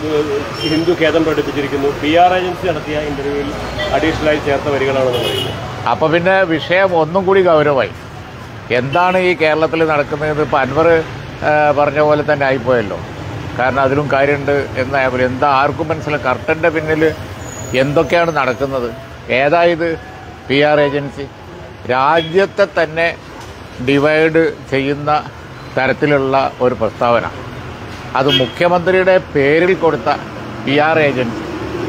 ഹിന്ദു ഖേദം പ്രകടിപ്പിച്ചിരിക്കുന്നു. PR agency നടത്തിയ ഇന്റർവ്യൂവിൽ അഡീഷണലായി ചേർത്ത വരികളാണെന്ന് പറയുന്നത്. അപ്പോൾ പിന്നെ വിഷയം ഒന്നും കൂടി ഗൗരവമായി. എന്താണ് ഈ കേരളത്തിൽ നടക്കുന്നത്? ഇപ്പോൾ അൻവർ പറഞ്ഞ പോലെ തന്നെ ആയിപ്പോയല്ലോ. കാരണം അതിലും കാര്യമുണ്ട് എന്നായാലും എന്താ ആർക്കും മനസ്സിലായി കർട്ടൻ്റെ പിന്നിൽ എന്തൊക്കെയാണ് നടക്കുന്നത്? ഏതായത് PR ഏജൻസി രാജ്യത്തെ തന്നെ ഡിവൈഡ് ചെയ്യുന്ന തരത്തിലുള്ള ഒരു പ്രസ്താവന, അത് മുഖ്യമന്ത്രിയുടെ പേരിൽ കൊടുത്ത PR ഏജൻസി,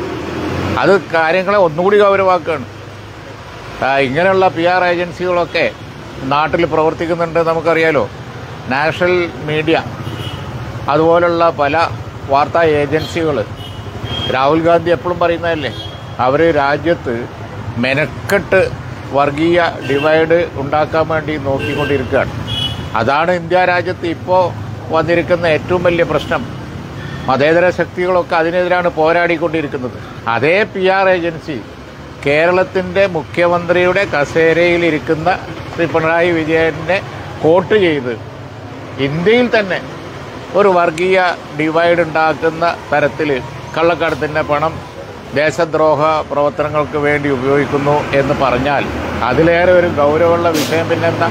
അത് കാര്യങ്ങളെ ഒന്നുകൂടി ഗൗരവമാക്കുകയാണ്. ഇങ്ങനെയുള്ള PR ഏജൻസികളൊക്കെ നാട്ടിൽ പ്രവർത്തിക്കുന്നുണ്ട്, നമുക്കറിയാലോ. നാഷണൽ മീഡിയ അതുപോലുള്ള പല വാർത്താ ഏജൻസികൾ, രാഹുൽ ഗാന്ധി എപ്പോഴും പറയുന്നതല്ലേ, അവർ രാജ്യത്ത് മെനക്കെട്ട് വർഗീയ ഡിവൈഡ് ഉണ്ടാക്കാൻ വേണ്ടി നോക്കിക്കൊണ്ടിരിക്കുകയാണ്. അതാണ് ഇന്ത്യ രാജ്യത്ത് ഇപ്പോൾ വന്നിരിക്കുന്ന ഏറ്റവും വലിയ പ്രശ്നം. മതേതര ശക്തികളൊക്കെ അതിനെതിരാണ് പോരാടിക്കൊണ്ടിരിക്കുന്നത്. അതേ PR ഏജൻസി കേരളത്തിൻ്റെ മുഖ്യമന്ത്രിയുടെ കസേരയിലിരിക്കുന്ന ശ്രീ പിണറായി വിജയനെ കോട്ട് ചെയ്ത് ഇന്ത്യയിൽ തന്നെ ഒരു വർഗീയ ഡിവൈഡ് ഉണ്ടാക്കുന്ന തരത്തിൽ കള്ളക്കടത്തിൻ്റെ പണം ദേശദ്രോഹ പ്രവർത്തനങ്ങൾക്ക് വേണ്ടി ഉപയോഗിക്കുന്നു എന്ന് പറഞ്ഞാൽ അതിലേറെ ഒരു ഗൗരവമുള്ള വിഷയം പിന്നെന്താ?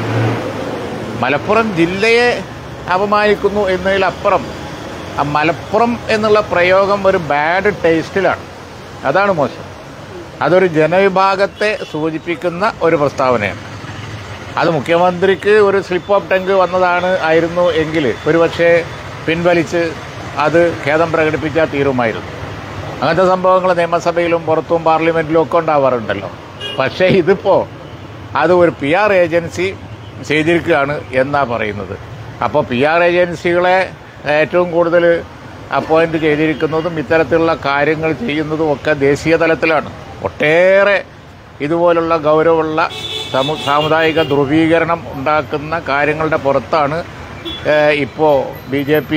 മലപ്പുറം ജില്ലയെ അപമാനിക്കുന്നു എന്നതിലപ്പുറം ആ മലപ്പുറം എന്നുള്ള പ്രയോഗം ഒരു ബാഡ് ടേസ്റ്റിലാണ്. അതാണ് മോശം. അതൊരു ജനവിഭാഗത്തെ സൂചിപ്പിക്കുന്ന ഒരു പ്രസ്താവനയാണ്. അത് മുഖ്യമന്ത്രിക്ക് ഒരു സ്ലിപ്പ് ഓഫ് ടങ്ക് ആയിരുന്നു എങ്കിൽ ഒരുപക്ഷെ പിൻവലിച്ച് അത് ഖേദം പ്രകടിപ്പിച്ചാൽ തീരുമായിരുന്നു. അങ്ങനത്തെ സംഭവങ്ങൾ നിയമസഭയിലും പുറത്തും പാർലമെൻറ്റിലും ഒക്കെ ഉണ്ടാവാറുണ്ടല്ലോ. പക്ഷേ ഇതിപ്പോൾ അത് ഒരു PR ഏജൻസി ചെയ്തിരിക്കുകയാണ് എന്നാണ് പറയുന്നത്. അപ്പോൾ PR ഏജൻസികളെ ഏറ്റവും കൂടുതൽ അപ്പോയിൻ്റ് ചെയ്തിരിക്കുന്നതും ഇത്തരത്തിലുള്ള കാര്യങ്ങൾ ചെയ്യുന്നതും ഒക്കെ ദേശീയ തലത്തിലാണ്. ഒട്ടേറെ ഇതുപോലുള്ള ഗൗരവമുള്ള സാമുദായിക ധ്രുവീകരണം ഉണ്ടാക്കുന്ന കാര്യങ്ങളുടെ പുറത്താണ് ഇപ്പോൾ BJP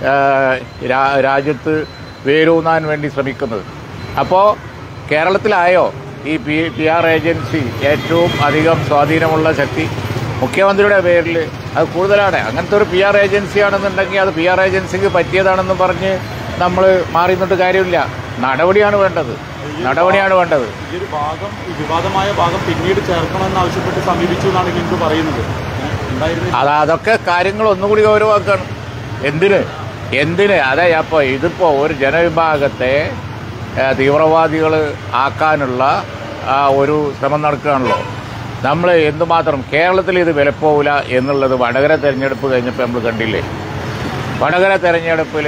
രാജ്യത്ത് വേരൂന്നാൻ വേണ്ടി ശ്രമിക്കുന്നത്. അപ്പോൾ കേരളത്തിലായോ ഈ PR ഏജൻസി ഏറ്റവും അധികം സ്വാധീനമുള്ള ശക്തി? മുഖ്യമന്ത്രിയുടെ പേരിൽ അത് കൂടുതലാണ്. അങ്ങനത്തെ ഒരു PR ഏജൻസിയാണെന്നുണ്ടെങ്കിൽ അത് PR ഏജൻസിക്ക് പറ്റിയതാണെന്ന് പറഞ്ഞ് നമ്മൾ മാറി നിന്നിട്ട് കാര്യമില്ല. നടപടിയാണ് വേണ്ടത്. ഈ ഒരു ഭാഗം, ഈ വിവാദമായ ഭാഗം പിന്നീട് ചേർക്കണമെന്ന് ആവശ്യപ്പെട്ട് സമീപിച്ചു എന്നാണ് ഹിന്ദു പറയുന്നത്. അതൊക്കെ കാര്യങ്ങൾ ഒന്നുകൂടി ഗൗരവമാക്കണം. എന്തിന് അതെ. അപ്പോൾ ഇതിപ്പോൾ ഒരു ജനവിഭാഗത്തെ തീവ്രവാദികൾ ആക്കാനുള്ള ഒരു ശ്രമം നടക്കുകയാണല്ലോ. നമ്മൾ എന്തുമാത്രം കേരളത്തിൽ ഇത് വിലപ്പോവില്ല എന്നുള്ളത് വടകര തെരഞ്ഞെടുപ്പ് കഴിഞ്ഞപ്പോൾ നമ്മൾ കണ്ടില്ലേ. വടകര തെരഞ്ഞെടുപ്പിൽ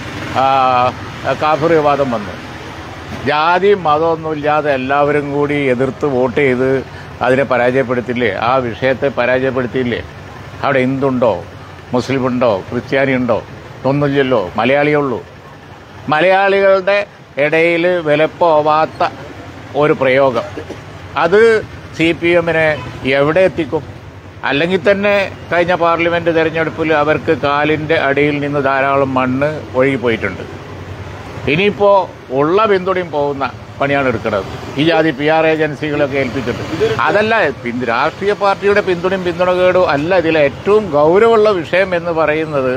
കാഫിർ വിവാദം വന്നു. ജാതി മതമൊന്നുമില്ലാതെ എല്ലാവരും കൂടി എതിർത്ത് വോട്ട് ചെയ്ത് അതിനെ പരാജയപ്പെടുത്തില്ലേ? ആ വിഷയത്തെ പരാജയപ്പെടുത്തിയില്ലേ? അവിടെ ഹിന്ദുണ്ടോ, മുസ്ലിമുണ്ടോ, ക്രിസ്ത്യാനി ഉണ്ടോ? ഒന്നുമില്ലല്ലോ. മലയാളിയുള്ളൂ. മലയാളികളുടെ ഇടയിൽ വിലപ്പോവാത്ത ഒരു പ്രയോഗം അത് CPMനെ എവിടെ എത്തിക്കും? അല്ലെങ്കിൽ തന്നെ കഴിഞ്ഞ പാർലമെൻറ്റ് തിരഞ്ഞെടുപ്പിൽ അവർക്ക് കാലിൻ്റെ അടിയിൽ നിന്ന് ധാരാളം മണ്ണ് ഒഴുകിപ്പോയിട്ടുണ്ട്. ഇനിയിപ്പോൾ ഉള്ള പിന്തുണയും പോകുന്ന പണിയാണ് എടുക്കുന്നത് ഈ ജാതി PR ഏജൻസികളൊക്കെ ഏൽപ്പിച്ചിട്ട്. അതല്ല രാഷ്ട്രീയ പാർട്ടിയുടെ പിന്തുണകേടും അല്ല. ഇതിലെ ഏറ്റവും ഗൗരവമുള്ള വിഷയം എന്ന് പറയുന്നത്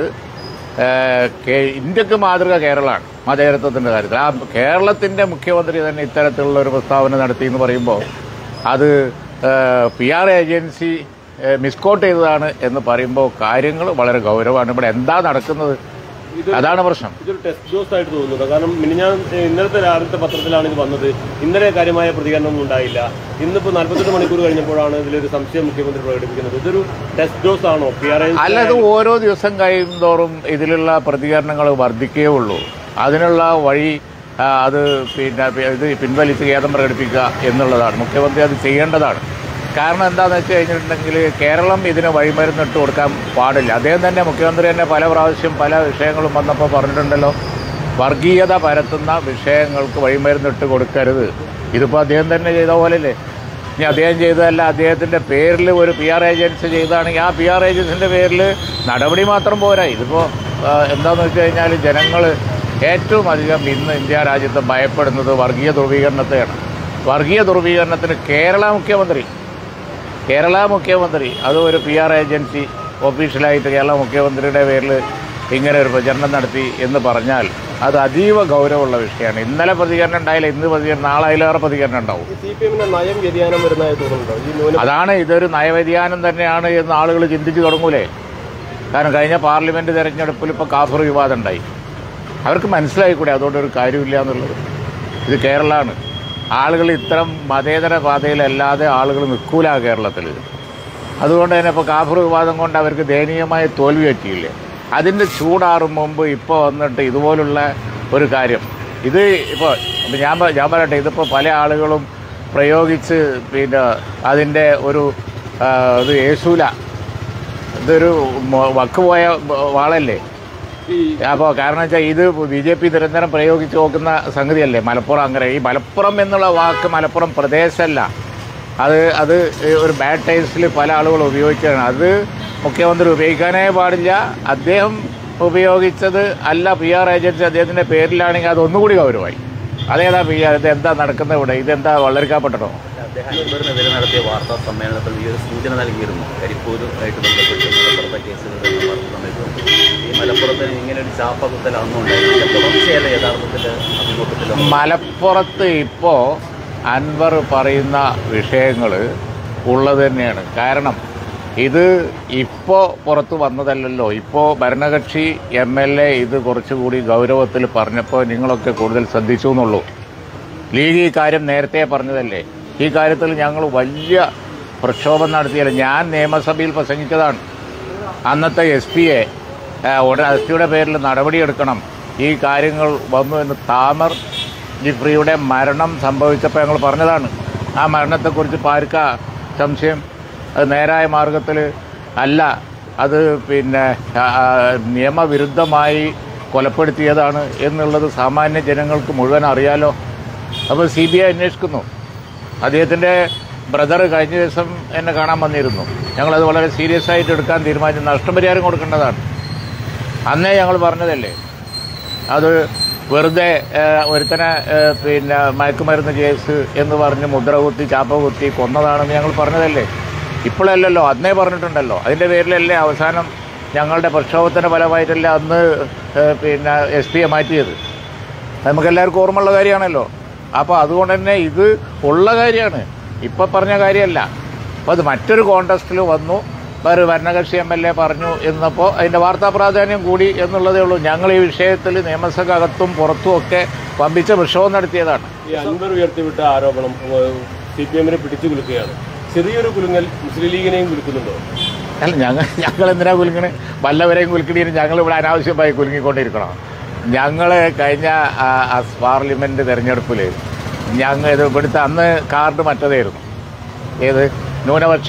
ഇന്ത്യക്ക് മാതൃക കേരളമാണ് മതേതരത്വത്തിൻ്റെ കാര്യത്തിൽ. ആ കേരളത്തിൻ്റെ മുഖ്യമന്ത്രി തന്നെ ഇത്തരത്തിലുള്ള ഒരു പ്രസ്താവന നടത്തി എന്ന് പറയുമ്പോൾ അത് PR ഏജൻസി മിസ്കോട്ട് ചെയ്തതാണ് എന്ന് പറയുമ്പോൾ കാര്യങ്ങൾ വളരെ ഗൗരവമാണ്. ഇവിടെ എന്താ നടക്കുന്നത്? അതാണ് പ്രശ്നം. ഇതൊരു ടെസ്റ്റ് ഡോസ് ആയിട്ട് തോന്നുന്നത്. കാരണം ഇന്നലത്തെ രാവിലത്തെ പത്രത്തിലാണ് ഇത് വന്നത്. ഇന്നലെ കാര്യമായ പ്രതികരണമൊന്നും ഉണ്ടായില്ല. ഇന്നിപ്പോൾ 48 മണിക്കൂർ കഴിഞ്ഞപ്പോഴാണ് ഇതിലൊരു സംശയം മുഖ്യമന്ത്രി പ്രകടിപ്പിക്കുന്നത്. ഇതൊരു ടെസ്റ്റ് ഡോസ് ആണോ? അല്ല, ഇത് ഓരോ ദിവസം കഴിയുന്തോറും ഇതിലുള്ള പ്രതികരണങ്ങൾ വർദ്ധിക്കേ ഉള്ളൂ. അതിനുള്ള വഴി അത് ഇത് പിൻവലിച്ച് ഖേദം പ്രകടിപ്പിക്കുക എന്നുള്ളതാണ്. മുഖ്യമന്ത്രി അത് ചെയ്യേണ്ടതാണ്. കാരണം എന്താണെന്ന് വെച്ച് കഴിഞ്ഞിട്ടുണ്ടെങ്കിൽ കേരളം ഇതിന് വഴിമരുന്നിട്ട് കൊടുക്കാൻ പാടില്ല. അദ്ദേഹം തന്നെ, മുഖ്യമന്ത്രി തന്നെ പല പ്രാവശ്യം പല വിഷയങ്ങളും വന്നപ്പോൾ പറഞ്ഞിട്ടുണ്ടല്ലോ, വർഗീയത പരത്തുന്ന വിഷയങ്ങൾക്ക് വഴിമരുന്നിട്ട് കൊടുക്കരുത്. ഇതിപ്പോൾ അദ്ദേഹം തന്നെ ചെയ്ത പോലെയല്ലേ. ഇനി അദ്ദേഹം ചെയ്തതല്ല, അദ്ദേഹത്തിൻ്റെ പേരിൽ ഒരു PR ഏജൻസി ചെയ്തതാണെങ്കിൽ ആ PR ഏജൻസിൻ്റെ പേരിൽ നടപടി മാത്രം പോരാ. ഇതിപ്പോൾ എന്താണെന്ന് വെച്ച് കഴിഞ്ഞാൽ ജനങ്ങൾ ഏറ്റവും അധികം ഇന്ന് ഇന്ത്യ രാജ്യത്ത് ഭയപ്പെടുന്നത് വർഗീയ ധ്രുവീകരണത്തെയാണ്. വർഗീയ ധ്രുവീകരണത്തിന് കേരള മുഖ്യമന്ത്രി അത് ഒരു PR ഏജൻസി ഒഫീഷ്യലായിട്ട് കേരള മുഖ്യമന്ത്രിയുടെ പേരിൽ ഇങ്ങനെ ഒരു പ്രചരണം നടത്തി എന്ന് പറഞ്ഞാൽ അത് അതീവ ഗൗരവമുള്ള വിഷയമാണ്. ഇന്നലെ പ്രതികരണം ഉണ്ടായില്ല, ഇന്ന് പ്രതികരണം, നാളെ അതിലേറെ പ്രതികരണം ഉണ്ടാവും. നയം വ്യതിയാനം വരുന്നതായി തോന്നുന്നുണ്ടോ? അതാണ് ഇതൊരു നയവ്യതിയാനം തന്നെയാണ് എന്ന് ആളുകൾ ചിന്തിച്ച് തുടങ്ങൂലേ. കാരണം കഴിഞ്ഞ പാർലമെന്റ് തെരഞ്ഞെടുപ്പിൽ ഇപ്പോൾ കാഫർ വിവാദം ഉണ്ടായി. അവർക്ക് മനസ്സിലായിക്കൂടെ അതുകൊണ്ടൊരു കാര്യമില്ല എന്നുള്ളത്. ഇത് കേരളമാണ്. ആളുകൾ ഇത്തരം മതേതര പാതയിലല്ലാതെ ആളുകൾ നിൽക്കൂല കേരളത്തിൽ. അതുകൊണ്ട് തന്നെ ഇപ്പോൾ കാഫർ വിവാദം കൊണ്ട് അവർക്ക് ദയനീയമായ തോൽവി പറ്റിയില്ലേ. അതിൻ്റെ ചൂടാറും മുമ്പ് ഇപ്പോൾ വന്നിട്ട് ഇതുപോലുള്ള ഒരു കാര്യം ഇത് ഇപ്പോൾ ഞാൻ പറയട്ടെ, ഇതിപ്പോൾ പല ആളുകളും പ്രയോഗിച്ച് പിന്നെ അതിൻ്റെ ഒരു ഇത് യേശൂല, ഇതൊരു വക്കുപോയ വാളല്ലേ. അപ്പോൾ കാരണം വെച്ചാൽ ഇത് BJP നിരന്തരം പ്രയോഗിച്ച് നോക്കുന്ന സംഗതിയല്ലേ മലപ്പുറം. അങ്ങനെ ഈ മലപ്പുറം എന്നുള്ള വാക്ക് മലപ്പുറം പ്രദേശമല്ല, അത് ഒരു ബാഡ് ടേസ്റ്റിൽ പല ആളുകളും ഉപയോഗിച്ചതാണ്. അത് മുഖ്യമന്ത്രി ഉപയോഗിക്കാനേ പാടില്ല. അദ്ദേഹം ഉപയോഗിച്ചത് അല്ല, PR ഏജൻസി അദ്ദേഹത്തിൻ്റെ പേരിലാണെങ്കിൽ അതൊന്നുകൂടി ഗൗരവമായി. അതേതാ PR, ഇതെന്താ നടക്കുന്നത് ഇവിടെ, ഇതെന്താ വളരെക്കാപ്പെട്ടോ. അദ്ദേഹം ഇവരിനെതിരെ നടത്തിയ വാർത്താ സമ്മേളനത്തിൽ ഈ ഒരു സൂചന നൽകിയിരുന്നു. കരിപ്പൂരുമായിട്ട് ബന്ധപ്പെട്ട് മലപ്പുറത്തെ കേസുകളുടെ വാർത്താ സമയത്തും ഈ മലപ്പുറത്തിന് ഇങ്ങനെ ഒരു ചാപ്പകുത്തൽ അന്നുണ്ടായിരുന്നു. തുടർച്ചയല്ല യഥാർത്ഥത്തിൽ അഭിമുഖത്തിൽ മലപ്പുറത്ത് ഇപ്പോൾ അൻവർ പറയുന്ന വിഷയങ്ങൾ ഉള്ളത് തന്നെയാണ്. കാരണം ഇത് ഇപ്പോൾ പുറത്ത് വന്നതല്ലല്ലോ. ഇപ്പോൾ ഭരണകക്ഷി MLA ഇത് കുറച്ചുകൂടി ഗൗരവത്തിൽ പറഞ്ഞപ്പോൾ നിങ്ങളൊക്കെ കൂടുതൽ ശ്രദ്ധിച്ചു എന്നുള്ളൂ. ലീഗ് ഈ കാര്യം നേരത്തെ പറഞ്ഞതല്ലേ. ഈ കാര്യത്തിൽ ഞങ്ങൾ വലിയ പ്രക്ഷോഭം നടത്തിയല്ല. ഞാൻ നിയമസഭയിൽ പ്രസംഗിച്ചതാണ്. അന്നത്തെ SP-യെ SP-യുടെ പേരിൽ നടപടിയെടുക്കണം, ഈ കാര്യങ്ങൾ വന്നു എന്ന് താമർ ജിഫ്രിയുടെ മരണം സംഭവിച്ചപ്പോൾ ഞങ്ങൾ പറഞ്ഞതാണ്. ആ മരണത്തെക്കുറിച്ച് പാർക്കാ സംശയം? അത് നേരായ മാർഗത്തിൽ അല്ല, അത് പിന്നെ നിയമവിരുദ്ധമായി കൊലപ്പെടുത്തിയതാണ് എന്നുള്ളത് സാമാന്യ ജനങ്ങൾക്ക് മുഴുവൻ അറിയാലോ. അപ്പോൾ CBI അന്വേഷിക്കുന്നു. അദ്ദേഹത്തിൻ്റെ ബ്രദർ കഴിഞ്ഞ ദിവസം എന്നെ കാണാൻ വന്നിരുന്നു. ഞങ്ങളത് വളരെ സീരിയസ് ആയിട്ട് എടുക്കാൻ തീരുമാനിച്ചു. നഷ്ടപരിഹാരം കൊടുക്കേണ്ടതാണ്. അന്നേ ഞങ്ങൾ പറഞ്ഞതല്ലേ. അത് വെറുതെ ഒരുത്തനെ പിന്നെ മയക്കുമരുന്ന് കേസ് എന്ന് പറഞ്ഞ് മുദ്ര കുത്തി ചാപ്പ കുത്തി കൊന്നതാണെന്ന് ഞങ്ങൾ പറഞ്ഞതല്ലേ. ഇപ്പോഴല്ലല്ലോ, അന്നേ പറഞ്ഞിട്ടുണ്ടല്ലോ. അതിൻ്റെ പേരിലല്ലേ അവസാനം ഞങ്ങളുടെ പ്രക്ഷോഭത്തിൻ്റെ ഫലമായിട്ടല്ല അന്ന് പിന്നെ SP-യെ മാറ്റിയത്. നമുക്കെല്ലാവർക്കും ഓർമ്മയുള്ള കാര്യമാണല്ലോ. അപ്പോൾ അതുകൊണ്ട് തന്നെ ഇത് ഉള്ള കാര്യമാണ്, ഇപ്പം പറഞ്ഞ കാര്യമല്ല. അപ്പോൾ അത് മറ്റൊരു കോൺടെസ്റ്റിൽ വന്നു, വേറെ ഭരണകക്ഷി MLA പറഞ്ഞു എന്നപ്പോൾ അതിൻ്റെ വാർത്താ പ്രാധാന്യം കൂടി എന്നുള്ളതേ ഉള്ളൂ. ഞങ്ങൾ ഈ വിഷയത്തിൽ നിയമസഭകത്തും പുറത്തുമൊക്കെ വമ്പിച്ച പ്രക്ഷോഭം നടത്തിയതാണ്. ഈ അൻവർ ഉയർത്തിവിട്ട ആരോപണം CPM-നെ പിടിച്ചു കുലുക്കുകയാണ്. ചെറിയൊരു കുലുങ്ങൽ മുസ്ലിം ലീഗിനെയും കുലുക്കുന്നുണ്ടോ? അല്ല, ഞങ്ങൾ എന്തിനാ കുലുങ്ങണേ? വല്ലവരെയും കുലുക്കിയിട്ട് ഞങ്ങളിവിടെ അനാവശ്യമായി കുലുങ്ങിക്കൊണ്ടിരിക്കണം. ഞങ്ങൾ കഴിഞ്ഞ പാർലമെൻറ്റ് തെരഞ്ഞെടുപ്പിൽ ഇത് ഇവിടുത്തെ അന്ന് കാർഡ് മറ്റതായിരുന്നു. ഏത് ന്യൂനപക്ഷ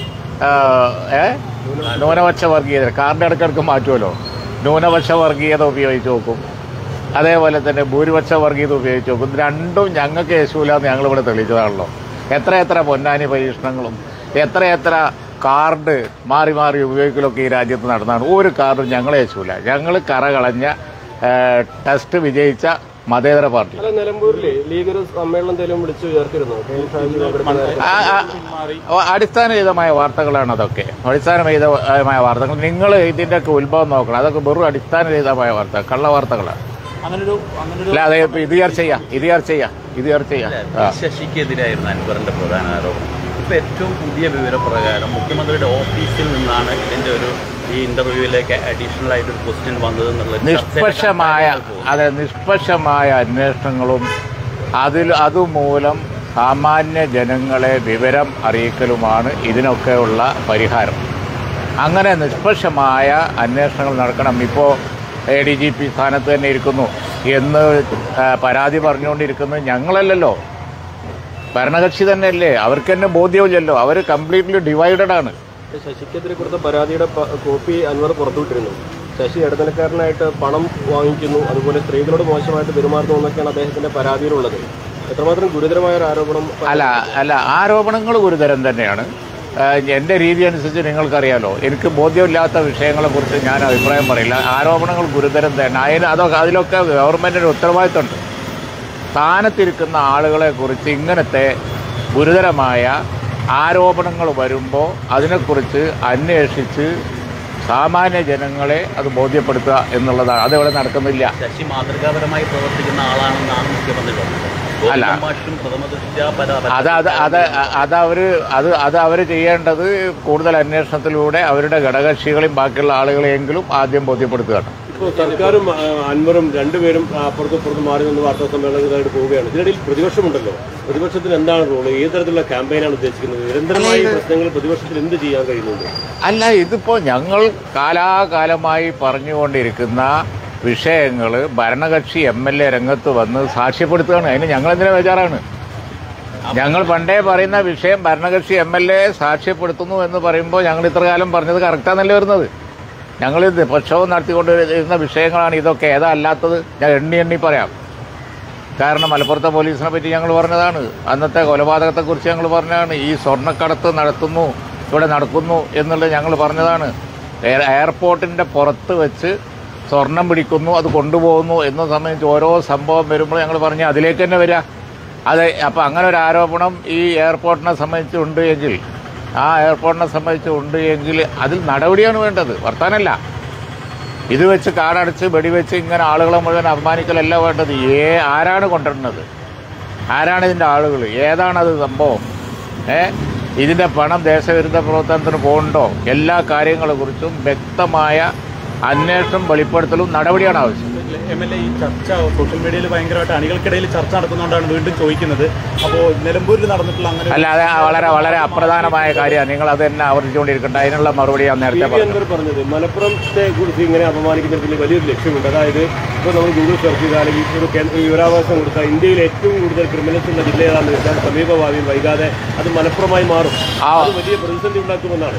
വർഗീയത കാർഡ് ഇടയ്ക്കിടയ്ക്ക് മാറ്റുമല്ലോ. ന്യൂനപക്ഷ വർഗീയത ഉപയോഗിച്ച് നോക്കും, അതേപോലെ തന്നെ ഭൂരിപക്ഷ വർഗീയത ഉപയോഗിച്ച് നോക്കും. രണ്ടും ഞങ്ങൾക്ക് യേശൂലാന്ന് ഞങ്ങളിവിടെ തെളിയിച്ചതാണല്ലോ. എത്ര പൊന്നാനി പരീക്ഷണങ്ങളും എത്ര കാർഡ് മാറി മാറി ഉപയോഗിക്കലൊക്കെ ഈ രാജ്യത്ത് നടന്നാണ്. ഒരു കാർഡും ഞങ്ങളെ യേശൂല. ഞങ്ങൾ കറകളഞ്ഞ ടെസ്റ്റ് വിജയിച്ച മതേതര പാർട്ടി. നിലമ്പൂരിലെ ലീഗ് ഒരു സമ്മേളനം വിളിച്ചു ചേർത്തിരുന്നു. അടിസ്ഥാനരഹിതമായ വാർത്തകളാണ് അതൊക്കെ. അടിസ്ഥാനരഹിതമായ വാർത്തകൾ. നിങ്ങൾ ഇതിൻ്റെയൊക്കെ ഉത്ഭവം നോക്കണം. അതൊക്കെ വെറും അടിസ്ഥാനരഹിതമായ വാർത്ത, കള്ള വാർത്തകളാണ്. അല്ല, അതെ, ഇത് ചെയ്യാം. ശശിക്കെതിരായിരുന്നു അൻവറിന്റെ പ്രധാന ആരോപണം. ഇപ്പൊ ഏറ്റവും പുതിയ വിവരപ്രകാരം മുഖ്യമന്ത്രിയുടെ ഓഫീസിൽ നിന്നാണ് ഇതിന്റെ ഒരു ഈ ഇന്റർവ്യൂവിലേക്ക് അഡീഷണൽ ആയിട്ടൊരു ക്വസ്റ്റ്യൻ വന്നത് എന്നുള്ളത് നിഷ്പക്ഷമായ അന്വേഷണങ്ങളും അതുമൂലം സാമാന്യ ജനങ്ങളെ വിവരം അറിയിക്കലുമാണ് ഇതിനൊക്കെയുള്ള പരിഹാരം. അങ്ങനെ നിഷ്പക്ഷമായ അന്വേഷണങ്ങൾ നടക്കണം. ഇപ്പോൾ ADGP സ്ഥാനത്ത് തന്നെ ഇരിക്കുന്നു എന്ന് പരാതി പറഞ്ഞുകൊണ്ടിരിക്കുന്നത് ഞങ്ങളല്ലല്ലോ, ഭരണകക്ഷി തന്നെയല്ലേ. അവർക്ക് തന്നെ ബോധ്യമില്ലല്ലോ. അവർ കംപ്ലീറ്റ്ലി ഡിവൈഡഡ് ആണ്. ശശിക്കെതിരെ കൊടുത്ത പരാതിയുടെ കോപ്പി അൻവർ പുറത്തുവിട്ടിരുന്നു. ശശി ഇടനിലക്കാരനായിട്ട് പണം വാങ്ങിക്കുന്നു, അതുപോലെ സ്ത്രീകളോട് മോശമായിട്ട് പെരുമാറുന്നു എന്നൊക്കെയാണ് അദ്ദേഹത്തിന്റെ പരാതിയിലുള്ളത്. എത്രമാത്രം ഗുരുതരമായ ഒരു ആരോപണം? അല്ല, ആരോപണങ്ങൾ ഗുരുതരം തന്നെയാണ്. എൻ്റെ രീതി അനുസരിച്ച് നിങ്ങൾക്കറിയാലോ, എനിക്ക് ബോധ്യമില്ലാത്ത വിഷയങ്ങളെക്കുറിച്ച് ഞാൻ അഭിപ്രായം പറയില്ല. ആരോപണങ്ങൾ ഗുരുതരം തന്നെ. അതിലൊക്കെ ഗവൺമെൻറ്റിന് ഉത്തരവാദിത്തമുണ്ട്. സ്ഥാനത്തിരിക്കുന്ന ആളുകളെക്കുറിച്ച് ഇങ്ങനത്തെ ഗുരുതരമായ ആരോപണങ്ങൾ വരുമ്പോൾ അതിനെക്കുറിച്ച് അന്വേഷിച്ച് സാമാന്യ ജനങ്ങളെ അത് ബോധ്യപ്പെടുത്തുക എന്നുള്ളതാണ്. അതിവിടെ നടക്കുന്നില്ല. ശശി മാതൃകാപരമായി പ്രവർത്തിക്കുന്ന ആളാണെന്നാണ് മുഖ്യമന്ത്രി പറഞ്ഞത്. അല്ല, അത് അവർ ചെയ്യേണ്ടത് കൂടുതൽ അന്വേഷണത്തിലൂടെ അവരുടെ ഘടകകക്ഷികളെയും ബാക്കിയുള്ള ആളുകളെയെങ്കിലും ആദ്യം ബോധ്യപ്പെടുത്തുകയാണ്. ഇപ്പോൾ സർക്കാരും അൻവറും രണ്ടുപേരും അപ്പുറത്തും ഇപ്പുറത്തും മാറി നിന്ന് വാർത്താ സമ്മേളനങ്ങളായിട്ട് പോവുകയാണ്. ഇതിനിടയിൽ പ്രതിപക്ഷമുണ്ടല്ലോ, പ്രതിപക്ഷത്തിന് എന്താണ് റോള്? ഏത് തരത്തിലുള്ള ക്യാമ്പയിനാണ് ഉദ്ദേശിക്കുന്നത്? നിരന്തരമായ പ്രശ്നങ്ങൾ പ്രതിപക്ഷത്തിന് എന്ത് ചെയ്യാൻ കഴിയുന്നുണ്ട്? അല്ല, ഇതിപ്പോൾ ഞങ്ങൾ കാലാകാലമായി പറഞ്ഞുകൊണ്ടിരിക്കുന്ന വിഷയങ്ങൾ ഭരണകക്ഷി MLA രംഗത്ത് വന്ന് സാക്ഷ്യപ്പെടുത്തുകയാണ്. അതിന് ഞങ്ങളെന്തിനാ ബേജാറാണ്? ഞങ്ങൾ പണ്ടേ പറയുന്ന വിഷയം ഭരണകക്ഷി MLA സാക്ഷ്യപ്പെടുത്തുന്നു എന്ന് പറയുമ്പോൾ ഞങ്ങൾ ഇത്ര കാലം പറഞ്ഞത് കറക്റ്റാന്നല്ലേ വരുന്നത്. ഞങ്ങൾ പ്രക്ഷോഭം നടത്തിക്കൊണ്ടിരുന്ന വിഷയങ്ങളാണ് ഇതൊക്കെ. ഏതാ അല്ലാത്തത്? ഞാൻ എണ്ണി പറയാം. കാരണം മലപ്പുറത്തെ പോലീസിനെ പറ്റി ഞങ്ങൾ പറഞ്ഞതാണ്, അന്നത്തെ കൊലപാതകത്തെക്കുറിച്ച് ഞങ്ങൾ പറഞ്ഞതാണ്, ഈ സ്വർണ്ണക്കടത്ത് ഇവിടെ നടക്കുന്നു എന്നുള്ളത് ഞങ്ങൾ പറഞ്ഞതാണ്. എയർപോർട്ടിൻ്റെ പുറത്ത് വെച്ച് സ്വർണം പിടിക്കുന്നു, അത് കൊണ്ടുപോകുന്നു എന്ന സംബന്ധിച്ച് ഓരോ സംഭവം വരുമ്പോൾ ഞങ്ങൾ പറഞ്ഞ് അതിലേക്ക് തന്നെ വരിക. അപ്പോൾ അങ്ങനെ ഒരു ആരോപണം ഈ എയർപോർട്ടിനെ സംബന്ധിച്ചുണ്ട് എങ്കിൽ, ആ എയർപോർട്ടിനെ സംബന്ധിച്ചുണ്ട് എങ്കിൽ അതിൽ നടപടിയാണ് വേണ്ടത്, വർത്താനല്ല. ഇത് വെച്ച് കാടടച്ച് വെടിവെച്ച് ഇങ്ങനെ ആളുകളെ മുഴുവൻ അപമാനിക്കലല്ല വേണ്ടത്. ആരാണ് കൊണ്ടുവരുന്നത്? ആരാണ് ഇതിൻ്റെ ആളുകൾ? ഏതാണത് സംഭവം? ഇതിൻ്റെ പണം ദേശവിരുദ്ധ പ്രവർത്തനത്തിന് പോകുന്നുണ്ടോ? എല്ലാ കാര്യങ്ങളെക്കുറിച്ചും വ്യക്തമായ അന്വേഷണം, വെളിപ്പെടുത്തലും നടപടിയാണ് ആവശ്യം. MLA ഈ ചർച്ച സോഷ്യൽ മീഡിയയിൽ ഭയങ്കരമായിട്ട് അണികൾക്കിടയിൽ ചർച്ച നടക്കുന്നതുകൊണ്ടാണ് വീണ്ടും ചോദിക്കുന്നത്. അപ്പോൾ നിലമ്പൂരിൽ നടന്നിട്ടുള്ള അങ്ങനെ അല്ല, അത് വളരെ വളരെ അപ്രധാനമായ കാര്യമാണ്. നിങ്ങൾ അത് തന്നെ ആവർത്തിച്ചുകൊണ്ടിരിക്കേണ്ട. അതിനുള്ള മറുപടി ഞാൻ നേരത്തെ പറഞ്ഞത്. മലപ്പുറത്തെ കുറിച്ച് ഇങ്ങനെ അപമാനിക്കുന്നതിൽ വലിയൊരു ലക്ഷ്യമുണ്ട്. അതായത് ഇപ്പോൾ നമ്മൾ ഗൂഗിൾ സെർച്ച് ചെയ്താൽ ഒരു വിവരാവകാശം കൊടുത്താൽ ഇന്ത്യയിൽ ഏറ്റവും കൂടുതൽ ക്രിമിനൽസ് ഉള്ള ജില്ല ഏതാണെന്ന് വെച്ചാൽ സമീപഭാവിയിൽ വൈകാതെ അത് മലപ്പുറമായി മാറും. അത് വലിയ പ്രതിസന്ധി ഉണ്ടാക്കുമെന്നാണ്.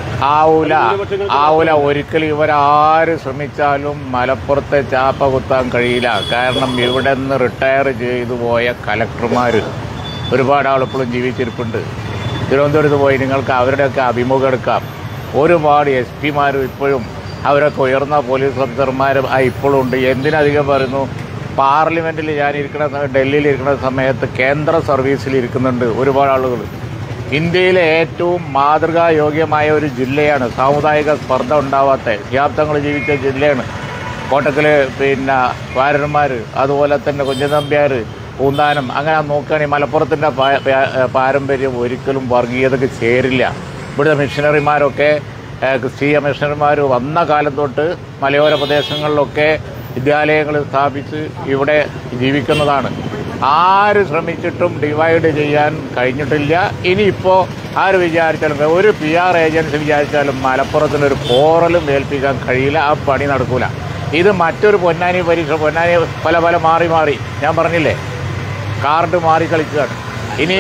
ആവൂല ഒരിക്കലും. ഇവരാര് ശ്രമിച്ചാലും മലപ്പുറത്തെ ചാപ്പ കുത്താൻ കഴിയില്ല. കാരണം ഇവിടെ നിന്ന് റിട്ടയർ ചെയ്തു പോയ കലക്ടർമാർ ഒരുപാട് ആളിപ്പോഴും ജീവിച്ചിരിപ്പുണ്ട്. തിരുവനന്തപുരത്ത് പോയി നിങ്ങൾക്ക് അവരുടെയൊക്കെ അഭിമുഖം എടുക്കാം. ഒരുപാട് SP-മാരും ഇപ്പോഴും അവരൊക്കെ ഉയർന്ന പോലീസ് ഓഫീസർമാർ ഇപ്പോഴും ഉണ്ട്. എന്തിനധികം പറയുന്നു, പാർലമെൻറ്റിൽ ഞാനിരിക്കുന്ന സമയത്ത്, ഡൽഹിയിൽ ഇരിക്കുന്ന സമയത്ത് കേന്ദ്ര സർവീസിൽ ഇരിക്കുന്നുണ്ട് ഒരുപാട് ആളുകൾ. ഇന്ത്യയിലെ ഏറ്റവും മാതൃകായോഗ്യമായ ഒരു ജില്ലയാണ്, സാമുദായിക സ്പർദ്ധ ഉണ്ടാവാത്ത ശാബ്ദങ്ങൾ ജീവിച്ച ജില്ലയാണ് കോട്ടക്കൽ. വാരന്മാർ, അതുപോലെ തന്നെ കുഞ്ഞനമ്പ്യാർ, പൂന്താനം, അങ്ങനെ നോക്കുകയാണെങ്കിൽ മലപ്പുറത്തിൻ്റെ പാരമ്പര്യം ഒരിക്കലും വർഗീയതയ്ക്ക് ചേരില്ല. ഇവിടുത്തെ മിഷണറിമാരൊക്കെ, ക്രിസ്തീയ മിഷണറിമാർ വന്ന കാലം തൊട്ട് മലയോര പ്രദേശങ്ങളിലൊക്കെ വിദ്യാലയങ്ങൾ സ്ഥാപിച്ച് ഇവിടെ ജീവിക്കുന്നതാണ്. ആര് ശ്രമിച്ചിട്ടും ഡിവൈഡ് ചെയ്യാൻ കഴിഞ്ഞിട്ടില്ല. ഇനിയിപ്പോൾ ആര് വിചാരിച്ചാലും, ഒരു PR ഏജൻസി വിചാരിച്ചാലും മലപ്പുറത്തിനൊരു പോറലും ഏൽപ്പിക്കാൻ കഴിയില്ല. ആ പണി നടക്കൂല. ഇത് മറ്റൊരു പൊന്നാനി പരീക്ഷ. പൊന്നാനി പല മാറി ഞാൻ പറഞ്ഞില്ലേ, കാർഡ് മാറി കളിക്കുകയാണ്. ഇനി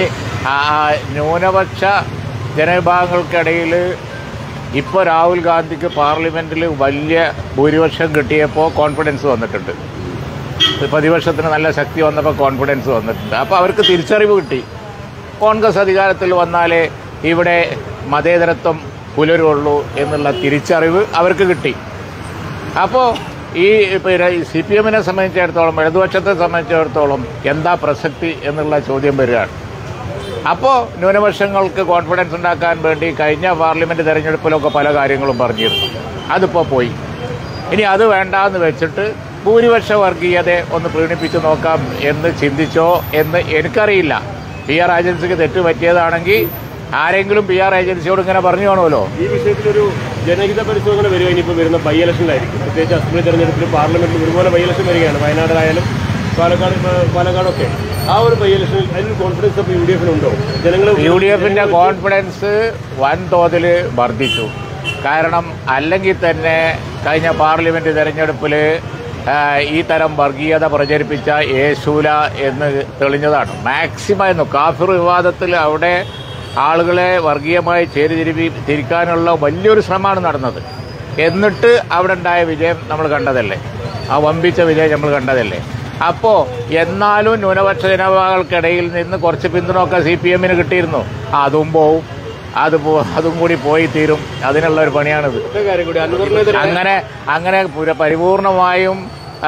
ന്യൂനപക്ഷ ജനവിഭാഗങ്ങൾക്കിടയിൽ ഇപ്പോൾ രാഹുൽ ഗാന്ധിക്ക് പാർലമെൻറ്റിൽ വലിയ ഭൂരിപക്ഷം കിട്ടിയപ്പോൾ കോൺഫിഡൻസ് വന്നിട്ടുണ്ട്. പ്രതിപക്ഷത്തിന് നല്ല ശക്തി വന്നപ്പോൾ കോൺഫിഡൻസ് വന്നിട്ടുണ്ട്. അപ്പോൾ അവർക്ക് തിരിച്ചറിവ് കിട്ടി, കോൺഗ്രസ് അധികാരത്തിൽ വന്നാലേ ഇവിടെ മതേതരത്വം പുലരുള്ളൂ എന്നുള്ള തിരിച്ചറിവ് അവർക്ക് കിട്ടി. അപ്പോൾ ഈ CPM-നെ സംബന്ധിച്ചിടത്തോളം, ഇടതുപക്ഷത്തെ സംബന്ധിച്ചിടത്തോളം എന്താ പ്രസക്തി എന്നുള്ള ചോദ്യം വരികയാണ്. അപ്പോൾ ന്യൂനപക്ഷങ്ങൾക്ക് കോൺഫിഡൻസ് ഉണ്ടാക്കാൻ വേണ്ടി കഴിഞ്ഞ പാർലമെൻറ്റ് തെരഞ്ഞെടുപ്പിലൊക്കെ പല കാര്യങ്ങളും പറഞ്ഞിരുന്നു. അതിപ്പോൾ പോയി. ഇനി അത് വേണ്ടാന്ന് വെച്ചിട്ട് ഭൂരിപക്ഷ വർഗീയതയെ ഒന്ന് പ്രീണിപ്പിച്ച് നോക്കാം എന്ന് ചിന്തിച്ചോ എന്ന് എനിക്കറിയില്ല. PR ഏജൻസിക്ക് തെറ്റ് പറ്റിയതാണെങ്കിൽ ആരെങ്കിലും PR ഏജൻസിയോട് ഇങ്ങനെ പറഞ്ഞു കാണുമല്ലോ. ഈ വിഷയത്തിലൊരു ജനഹിത പരിശോധന വരിക ഇനിയിപ്പോൾ വരുന്ന ബൈ ഇലക്ഷനിലായിരിക്കും. പ്രത്യേകിച്ച് അസംബ്ലി തെരഞ്ഞെടുപ്പിൽ പാർലമെന്റിൽ ഒരുപോലെ ബൈ ഇലക്ഷൻ വരികയാണ്. വയനാടായാലും പാലക്കാടൊക്കെ. ആ ഒരു ബൈ ഇലക്ഷനിൽ അതിന് കോൺഫിഡൻസ് അപ്പോൾ UDF-നുണ്ടോ? UDF-ന്റെ കോൺഫിഡൻസ് വൻതോതിൽ വർദ്ധിച്ചു. കാരണം അല്ലെങ്കിൽ തന്നെ കഴിഞ്ഞ പാർലമെന്റ് തെരഞ്ഞെടുപ്പിൽ ഈ തരം വർഗീയത പ്രചരിപ്പിച്ച യേശൂല എന്ന് തെളിഞ്ഞതാണ്. മാക്സിമം കാഫിർ വിവാദത്തിൽ അവിടെ ആളുകളെ വർഗീയമായി തിരിക്കാനുള്ള വലിയൊരു ശ്രമമാണ് നടന്നത്. എന്നിട്ട് അവിടെ ഉണ്ടായ വിജയം നമ്മൾ കണ്ടതല്ലേ, ആ വമ്പിച്ച വിജയം നമ്മൾ കണ്ടതല്ലേ. അപ്പോൾ എന്നാലും ന്യൂനപക്ഷ ജനവിഭാഗങ്ങൾക്കിടയിൽ നിന്ന് കുറച്ച് പിന്തുണയൊക്കെ CPM-ന് കിട്ടിയിരുന്നു. അതും പോവും, അതും കൂടി പോയി തീരും. അതിനുള്ള ഒരു പണിയാണിത്. അങ്ങനെ പരിപൂർണമായും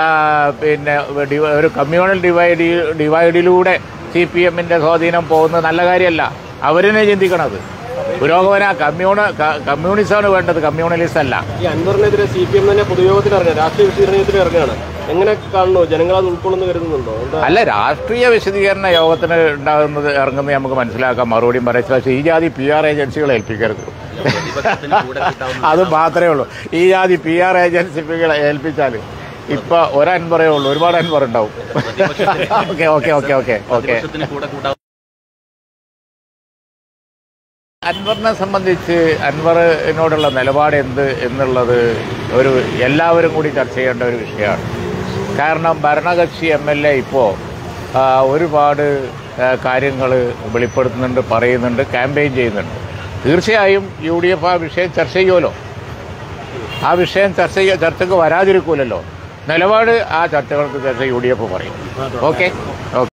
ഒരു കമ്മ്യൂണൽ ഡിവൈഡിലൂടെ CPM-ന്റെ സ്വാധീനം പോകുന്നത് നല്ല കാര്യമല്ല. അവരെന്നെ ചിന്തിക്കണത്. പുരോഗമന കമ്മ്യൂണിസമാണ് വേണ്ടത്, കമ്മ്യൂണലിസം അല്ല. ഈ അൻവറിനെതിരെ CPM തന്നെ പൊതുയോഗത്തിൽ ഇറങ്ങുക, രാഷ്ട്രീയ വിശദീകരണത്തിൽ ഇറങ്ങുകയാണ്. എങ്ങനെ കാണുന്നു? ജനങ്ങൾ അത് ഉൾക്കൊള്ളുന്നു കരുതുന്നുണ്ടോ? അല്ല, രാഷ്ട്രീയ വിശദീകരണ യോഗത്തിന് ഇറങ്ങുന്നത് നമുക്ക് മനസ്സിലാക്കാം, മറുപടിയും പറയാം. പക്ഷേ ഈ ജാതി PR ഏജൻസികളെ ഏൽപ്പിക്കരുത്. അത് മാത്രമേ ഉള്ളൂ. ഈ ജാതി PR ഏജൻസികളെ ഏൽപ്പിച്ചാൽ ഇപ്പൊ ഒരൻവറേ ഉള്ളൂ, ഒരുപാട് അൻവർ ഉണ്ടാവും. ഓക്കെ. അൻവറിനെ സംബന്ധിച്ച് അൻവറിനോടുള്ള നിലപാട് എന്ത് എന്നുള്ളത് എല്ലാവരും കൂടി ചർച്ച ചെയ്യേണ്ട ഒരു വിഷയമാണ്. കാരണം ഭരണകക്ഷി MLA ഇപ്പോൾ ഒരുപാട് കാര്യങ്ങൾ വെളിപ്പെടുത്തുന്നുണ്ട്, പറയുന്നുണ്ട്, ക്യാമ്പയിൻ ചെയ്യുന്നുണ്ട്. തീർച്ചയായും UDF ആ വിഷയം ചർച്ച ചെയ്യുമല്ലോ. ആ വിഷയം ചർച്ചയ്ക്ക് വരാതിരിക്കൂലല്ലോ. നിലപാട് ആ ചർച്ചകൾക്ക് ശേഷം UDF പറയും. ഓക്കെ.